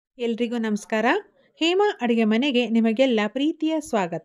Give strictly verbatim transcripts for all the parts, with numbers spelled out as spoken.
ಎಲ್ರಿಗೂ ನಮಸ್ಕಾರ. ಹೇಮಾ ಅಡುಗೆ ಮನೆಗೆ ನಿಮಗೆಲ್ಲ ಪ್ರೀತಿಯ ಸ್ವಾಗತ.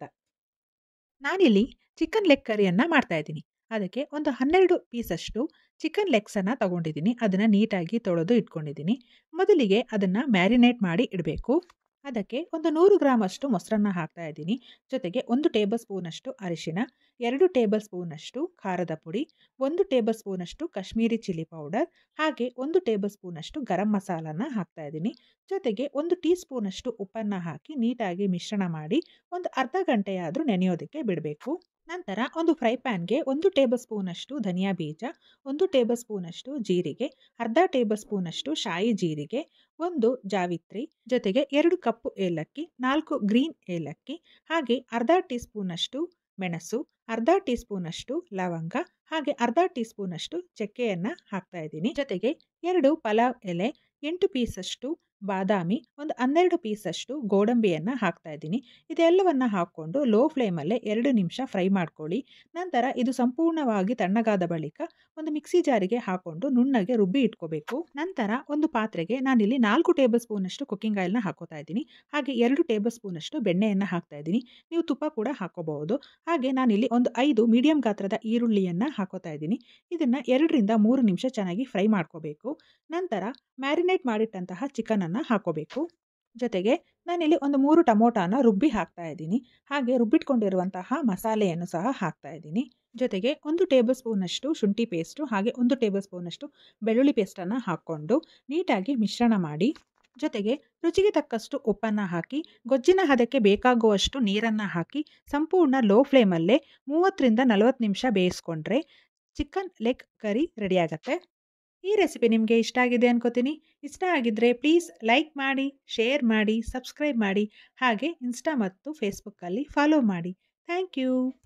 ನಾನಿಲ್ಲಿ ಚಿಕನ್ ಲೆಗ್ ಕರಿಯನ್ನು ಮಾಡ್ತಾ ಇದ್ದೀನಿ. ಅದಕ್ಕೆ ಒಂದು ಹನ್ನೆರಡು ಪೀಸಷ್ಟು ಚಿಕನ್ ಲೆಗ್ಸನ್ನು ತಗೊಂಡಿದ್ದೀನಿ. ಅದನ್ನು ನೀಟಾಗಿ ತೊಳೆದು ಇಟ್ಕೊಂಡಿದ್ದೀನಿ. ಮೊದಲಿಗೆ ಅದನ್ನು ಮ್ಯಾರಿನೇಟ್ ಮಾಡಿ ಇಡಬೇಕು. ಅದಕ್ಕೆ ಒಂದು ನೂರು ಗ್ರಾಮ್ ಅಷ್ಟು ಮೊಸರನ್ನ ಹಾಕ್ತಾ ಇದ್ದೀನಿ. ಜೊತೆಗೆ ಒಂದು ಟೇಬಲ್ ಸ್ಪೂನಷ್ಟು ಅರಿಶಿನ, ಎರಡು ಟೇಬಲ್ ಸ್ಪೂನಷ್ಟು ಖಾರದ ಪುಡಿ, ಒಂದು ಟೇಬಲ್ ಸ್ಪೂನಷ್ಟು ಕಾಶ್ಮೀರಿ ಚಿಲ್ಲಿ ಪೌಡರ್, ಹಾಗೆ ಒಂದು ಟೇಬಲ್ ಸ್ಪೂನಷ್ಟು ಗರಂ ಮಸಾಲನ ಹಾಕ್ತಾ ಇದ್ದೀನಿ. ಜೊತೆಗೆ ಒಂದು ಟೀ ಸ್ಪೂನಷ್ಟು ಉಪ್ಪನ್ನು ಹಾಕಿ ನೀಟಾಗಿ ಮಿಶ್ರಣ ಮಾಡಿ ಒಂದು ಅರ್ಧ ಗಂಟೆಯಾದರೂ ನೆನೆಯೋದಕ್ಕೆ ಬಿಡಬೇಕು. ನಂತರ ಒಂದು ಫ್ರೈ ಪ್ಯಾನ್ಗೆ ಒಂದು ಟೇಬಲ್ ಸ್ಪೂನಷ್ಟು ಧನಿಯಾ ಬೀಜ, ಒಂದು ಟೇಬಲ್ ಸ್ಪೂನಷ್ಟು ಜೀರಿಗೆ, ಅರ್ಧ ಟೇಬಲ್ ಸ್ಪೂನಷ್ಟು ಶಾಯಿ ಜೀರಿಗೆ, ಒಂದು ಜಾವಿತ್ರಿ, ಜೊತೆಗೆ ಎರಡು ಕಪ್ಪು ಏಲಕ್ಕಿ, ನಾಲ್ಕು ಗ್ರೀನ್ ಏಲಕ್ಕಿ, ಹಾಗೆ ಅರ್ಧ ಟೀ ಸ್ಪೂನಷ್ಟು ಮೆಣಸು, ಅರ್ಧ ಟೀ ಸ್ಪೂನಷ್ಟು ಲವಂಗ, ಹಾಗೆ ಅರ್ಧ ಟೀ ಸ್ಪೂನಷ್ಟು ಚಕ್ಕೆಯನ್ನು ಹಾಕ್ತಾ ಇದ್ದೀನಿ. ಜೊತೆಗೆ ಎರಡು ಪಲಾವ್ ಎಲೆ, ಎಂಟು ಪೀಸಷ್ಟು ಬಾದಾಮಿ, ಒಂದು ಹನ್ನೆರಡು ಪೀಸಷ್ಟು ಗೋಡಂಬಿಯನ್ನು ಹಾಕ್ತಾ ಇದ್ದೀನಿ. ಇದೆಲ್ಲವನ್ನು ಹಾಕ್ಕೊಂಡು ಲೋ ಫ್ಲೇಮಲ್ಲೇ ಎರಡು ನಿಮಿಷ ಫ್ರೈ ಮಾಡ್ಕೊಳ್ಳಿ. ನಂತರ ಇದು ಸಂಪೂರ್ಣವಾಗಿ ತಣ್ಣಗಾದ ಬಳಿಕ ಒಂದು ಮಿಕ್ಸಿ ಜಾರಿಗೆ ಹಾಕ್ಕೊಂಡು ನುಣ್ಣಗೆ ರುಬ್ಬಿ ಇಟ್ಕೋಬೇಕು. ನಂತರ ಒಂದು ಪಾತ್ರೆಗೆ ನಾನಿಲ್ಲಿ ನಾಲ್ಕು ಟೇಬಲ್ ಸ್ಪೂನಷ್ಟು ಕುಕ್ಕಿಂಗ್ ಆಯಿಲ್ನ ಹಾಕೋತಾ ಇದ್ದೀನಿ. ಹಾಗೆ ಎರಡು ಟೇಬಲ್ ಸ್ಪೂನಷ್ಟು ಬೆಣ್ಣೆಯನ್ನು ಹಾಕ್ತಾ ಇದ್ದೀನಿ. ನೀವು ತುಪ್ಪ ಕೂಡ ಹಾಕೋಬಹುದು. ಹಾಗೆ ನಾನಿಲ್ಲಿ ಒಂದು ಐದು ಮೀಡಿಯಂ ಗಾತ್ರದ ಈರುಳ್ಳಿಯನ್ನು ಹಾಕೋತಾ ಇದ್ದೀನಿ. ಇದನ್ನು ಎರಡರಿಂದ ಮೂರು ನಿಮಿಷ ಚೆನ್ನಾಗಿ ಫ್ರೈ ಮಾಡ್ಕೋಬೇಕು. ನಂತರ ಮ್ಯಾರಿನೇಟ್ ಮಾಡಿಟ್ಟಂತಹ ಚಿಕನನ್ನು ಹಾಕೋಬೇಕು. ಜೊತೆಗೆ ನಾನಿಲ್ಲಿ ಒಂದು ಮೂರು ಟೊಮೊಟೊನ ರುಬ್ಬಿ ಹಾಕ್ತಾ ಇದ್ದೀನಿ. ಹಾಗೆ ರುಬ್ಬಿಟ್ಕೊಂಡಿರುವಂತಹ ಮಸಾಲೆಯನ್ನು ಸಹ ಹಾಕ್ತಾ ಇದ್ದೀನಿ. ಜೊತೆಗೆ ಒಂದು ಟೇಬಲ್ ಸ್ಪೂನಷ್ಟು ಶುಂಠಿ ಪೇಸ್ಟು, ಹಾಗೆ ಒಂದು ಟೇಬಲ್ ಸ್ಪೂನಷ್ಟು ಬೆಳ್ಳುಳ್ಳಿ ಪೇಸ್ಟನ್ನು ಹಾಕ್ಕೊಂಡು ನೀಟಾಗಿ ಮಿಶ್ರಣ ಮಾಡಿ, ಜೊತೆಗೆ ರುಚಿಗೆ ತಕ್ಕಷ್ಟು ಉಪ್ಪನ್ನು ಹಾಕಿ ಗೊಜ್ಜಿನ ಹದಕ್ಕೆ ಬೇಕಾಗುವಷ್ಟು ನೀರನ್ನು ಹಾಕಿ ಸಂಪೂರ್ಣ ಲೋ ಫ್ಲೇಮಲ್ಲೇ ಮೂವತ್ತರಿಂದ ನಲವತ್ತು ನಿಮಿಷ ಬೇಯಿಸ್ಕೊಂಡ್ರೆ ಚಿಕನ್ ಲೆಗ್ ಕರಿ ರೆಡಿಯಾಗತ್ತೆ. ಈ ರೆಸಿಪಿ ನಿಮಗೆ ಇಷ್ಟ ಆಗಿದೆ ಅನ್ಕೋತೀನಿ. ಇಷ್ಟ ಆಗಿದ್ದರೆ ಪ್ಲೀಸ್ ಲೈಕ್ ಮಾಡಿ, ಶೇರ್ ಮಾಡಿ, ಸಬ್ಸ್ಕ್ರೈಬ್ ಮಾಡಿ, ಹಾಗೆ ಇನ್ಸ್ಟಾ ಮತ್ತು ಫೇಸ್ಬುಕ್ಕಲ್ಲಿ ಫಾಲೋ ಮಾಡಿ. Thank you.